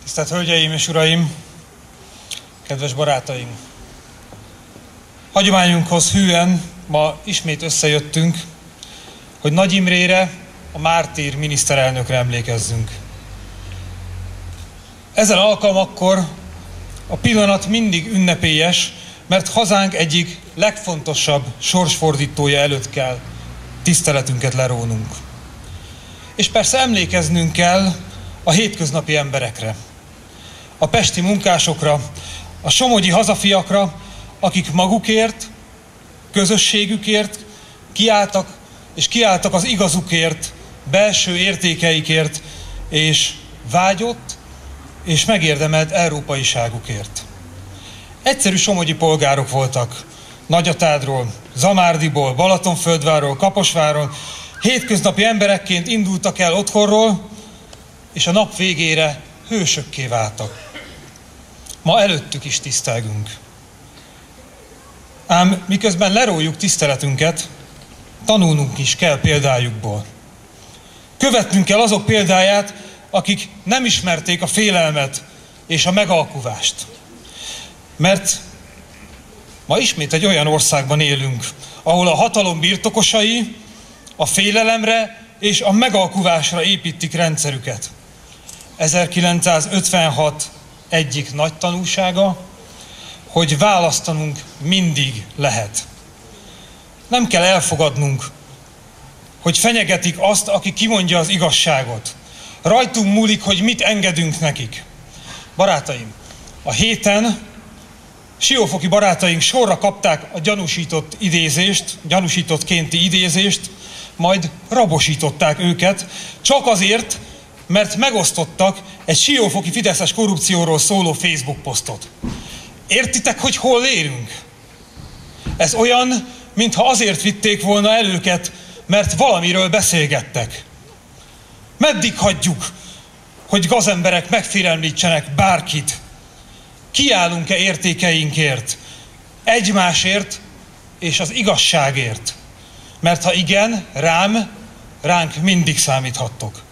Tisztelt Hölgyeim és Uraim, kedves barátaim! Hagyományunkhoz hűen ma ismét összejöttünk, hogy Nagy Imrére, a mártír miniszterelnökre emlékezzünk. Ezen alkalmakkor a pillanat mindig ünnepélyes, mert hazánk egyik legfontosabb sorsfordítója előtt kell tiszteletünket lerónunk. És persze emlékeznünk kell a hétköznapi emberekre, a pesti munkásokra, a somogyi hazafiakra, akik magukért, közösségükért kiálltak az igazukért, belső értékeikért és vágyott és megérdemelt európaiságukért. Egyszerű somogyi polgárok voltak, Nagyatádról, Zamárdiból, Balatonföldvárról, Kaposvárról, hétköznapi emberekként indultak el otthonról, és a nap végére hősökké váltak. Ma előttük is tisztelgünk. Ám miközben lerójuk tiszteletünket, tanulnunk is kell példájukból. Követnünk kell azok példáját, akik nem ismerték a félelmet és a megalkuvást. Mert ma ismét egy olyan országban élünk, ahol a hatalom birtokosai a félelemre és a megalkuvásra építik rendszerüket. 1956 egyik nagy tanúsága, hogy választanunk mindig lehet. Nem kell elfogadnunk, hogy fenyegetik azt, aki kimondja az igazságot. Rajtunk múlik, hogy mit engedünk nekik. Barátaim, a héten siófoki barátaink sorra kapták a gyanúsítottkénti idézést, majd rabosították őket, csak azért, mert megosztottak egy siófoki fideszes korrupcióról szóló Facebook posztot. Értitek, hogy hol érünk? Ez olyan, mintha azért vitték volna el őket, mert valamiről beszélgettek. Meddig hagyjuk, hogy gazemberek megfélemlítsenek bárkit? Kiállunk-e értékeinkért, egymásért és az igazságért? Mert ha igen, ránk mindig számíthattok.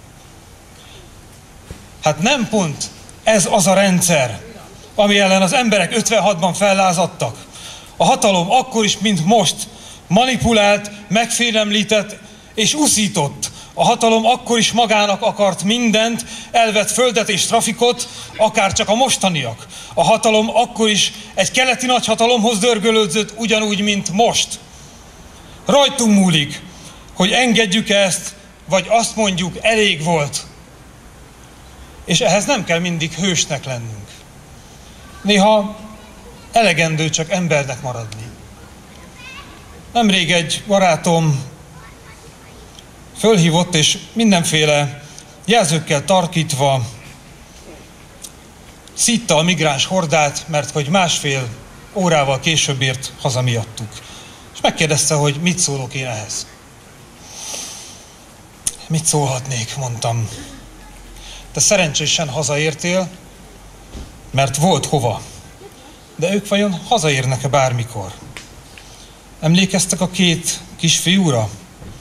Hát nem pont ez az a rendszer, ami ellen az emberek 56-ban fellázadtak. A hatalom akkor is, mint most, manipulált, megfélemlített és uszított. A hatalom akkor is magának akart mindent, elvett földet és trafikot, akár csak a mostaniak. A hatalom akkor is egy keleti nagyhatalomhoz dörgölődzött, ugyanúgy, mint most. Rajtunk múlik, hogy engedjük ezt, vagy azt mondjuk, elég volt. És ehhez nem kell mindig hősnek lennünk. Néha elegendő csak embernek maradni. Nemrég egy barátom fölhívott, és mindenféle jelzőkkel tarkítva szítta a migráns hordát, mert hogy másfél órával később ért haza miattuk. És megkérdezte, hogy mit szólok én ehhez. Mit szólhatnék, mondtam. Te szerencsésen hazaértél, mert volt hova. De ők vajon hazaérnek-e bármikor? Emlékeztek a két kisfiúra?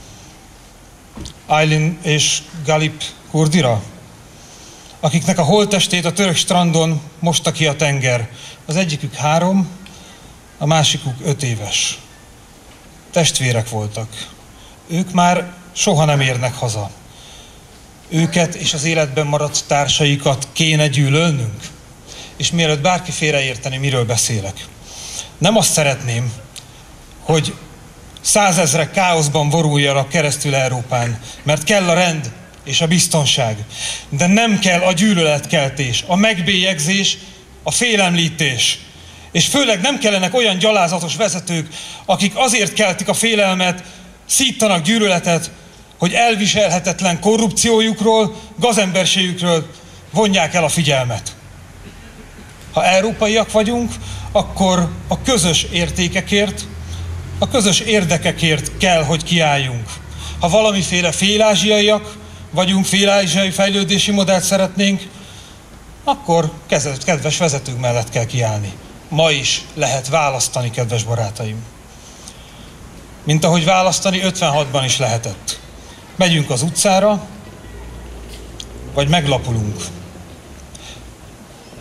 Aylin és Galip Kurdira? Akiknek a holttestét a török strandon mosta ki a tenger. Az egyikük 3, a másikuk 5 éves. Testvérek voltak. Ők már soha nem érnek haza. Őket és az életben maradt társaikat kéne gyűlölnünk? És mielőtt bárki félreérteni, miről beszélek. Nem azt szeretném, hogy 100 000 káoszban voruljanak keresztül Európán, mert kell a rend és a biztonság. De nem kell a gyűlöletkeltés, a megbélyegzés, a félemlítés. És főleg nem kellenek olyan gyalázatos vezetők, akik azért keltik a félelmet, szíttanak gyűlöletet, hogy elviselhetetlen korrupciójukról, gazemberségükről vonják el a figyelmet. Ha európaiak vagyunk, akkor a közös értékekért, a közös érdekekért kell, hogy kiálljunk. Ha valamiféle félázsiaiak vagyunk, félázsiai fejlődési modellt szeretnénk, akkor kedves vezetők mellett kell kiállni. Ma is lehet választani, kedves barátaim. Mint ahogy választani 56-ban is lehetett. Megyünk az utcára, vagy meglapulunk.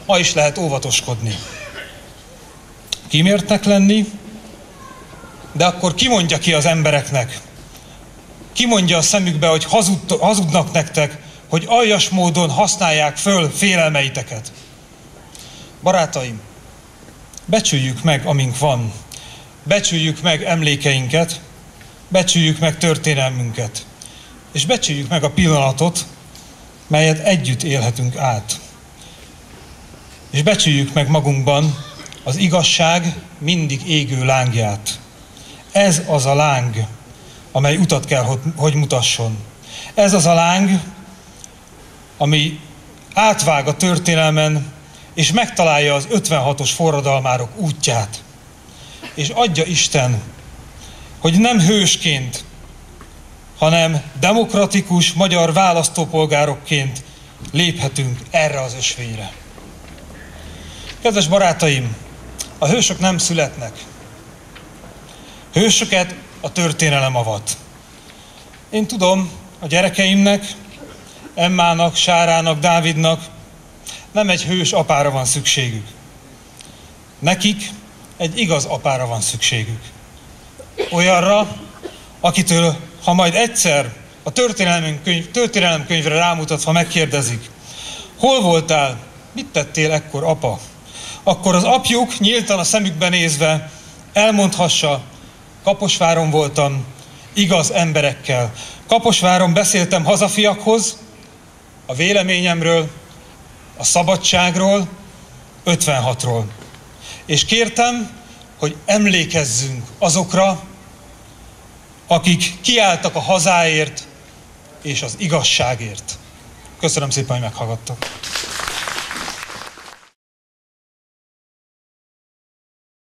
ma is lehet óvatoskodni. Kimértnek lenni, de akkor ki mondja ki az embereknek? Ki mondja a szemükbe, hogy hazudnak nektek, hogy aljas módon használják föl félelmeiteket? Barátaim, becsüljük meg, amink van. Becsüljük meg emlékeinket, becsüljük meg történelmünket, és becsüljük meg a pillanatot, melyet együtt élhetünk át. És becsüljük meg magunkban az igazság mindig égő lángját. Ez az a láng, amely utat kell, hogy mutasson. Ez az a láng, ami átvág a történelmen, és megtalálja az 56-os forradalmárok útját. És adja Isten, hogy nem hősként, hanem demokratikus magyar választópolgárokként léphetünk erre az ösvényre. Kedves barátaim, a hősök nem születnek. Hősöket a történelem avat. Én tudom, a gyerekeimnek, Emmának, Sárának, Dávidnak nem egy hős apára van szükségük. Nekik egy igaz apára van szükségük. Olyanra, akitől, ha majd egyszer a történelemkönyvre rámutatva megkérdezik, hol voltál, mit tettél ekkor, apa? Akkor az apjuk nyíltan a szemükbe nézve elmondhassa, Kaposváron voltam, igaz emberekkel. Kaposváron beszéltem hazafiakhoz, a véleményemről, a szabadságról, 56-ról. És kértem, hogy emlékezzünk azokra, akik kiálltak a hazáért és az igazságért. Köszönöm szépen, hogy meghallgattak.